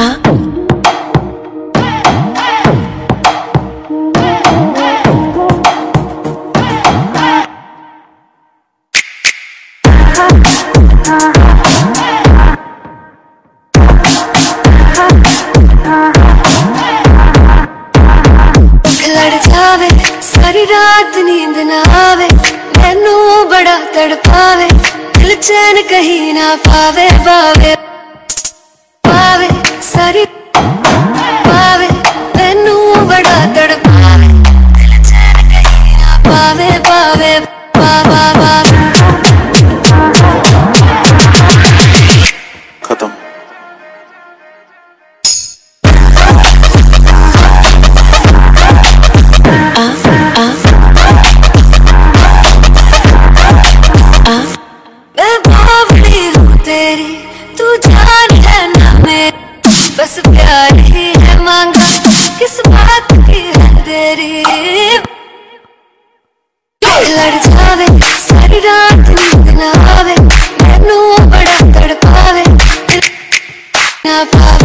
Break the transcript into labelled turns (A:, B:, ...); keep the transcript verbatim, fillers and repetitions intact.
A: लड़ जावे सारी रात नींद ना आवे, मैनू बड़ा तड़पावे, दिल चैन कहीं ना पावे। पावे पावे सारी पावे, मैनू बड़ा तड़पावे, दिल चैन कहीं ना पावे। पावे पावा पावे
B: खत्म।
A: मैं बावली हूँ तेरी, तू जान है ना मेरी, बस प्यार ही है मांगा, किस बात की है देरी। लड़ जावे सारी रात नींद ना आवे, मैनू बड़ा तड़पावे, दिल ना पावे।